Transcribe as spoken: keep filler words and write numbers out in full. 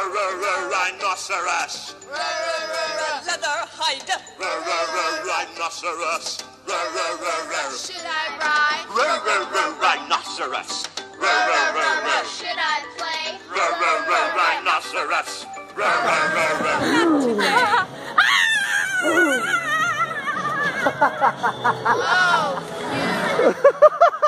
Rhinoceros. Leather hide. Rhinoceros. Should I ride? Rhinoceros. Should I play? Rhinoceros. Oh,